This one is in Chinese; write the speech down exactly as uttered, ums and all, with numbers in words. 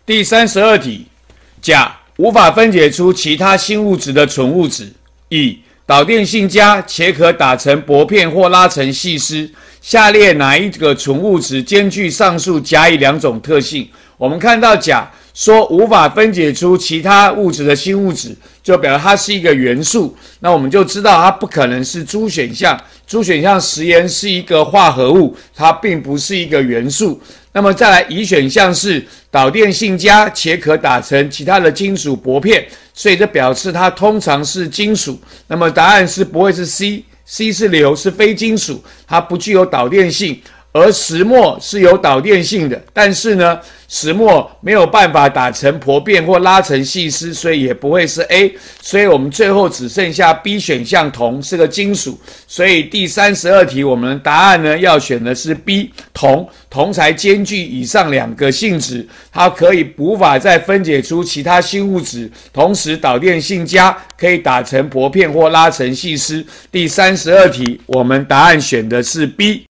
第三十二题，甲无法分解出其他新物质的纯物质，乙导电性佳且可打成薄片或拉成细丝。下列哪一个纯物质兼具上述甲乙两种特性？我们看到甲说无法分解出其他物质的新物质，就表示它是一个元素。那我们就知道它不可能是猪选项，猪选项食盐是一个化合物，它并不是一个元素。那么再来，乙选项是导电性佳且可打成其他的金属薄片，所以这表示它通常是金属。那么答案是不会是 C，C 是硫，是非金属，它不具有导电性。而石墨是有导电性的，但是呢，石墨没有办法打成薄片或拉成细丝，所以也不会是 A。所以我们最后只剩下 B 选项，铜是个金属。所以第三十二题我们的答案呢要选的是 B， 铜，铜才兼具以上两个性质，它可以无法再分解出其他新物质，同时导电性佳，可以打成薄片或拉成细丝。第三十二题我们答案选的是 B。